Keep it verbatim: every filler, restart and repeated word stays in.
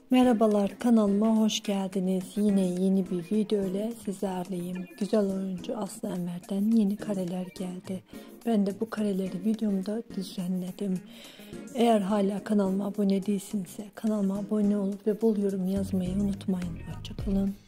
Merhabalar, kanalıma hoş geldiniz. Yine yeni bir video ile sizlerleyim. Güzel oyuncu Aslı Enver'den yeni kareler geldi. Ben de bu kareleri videomda düzenledim. Eğer hala kanalıma abone değilsinizse kanalıma abone olup ve bol yorum yazmayı unutmayın. Hoşça kalın.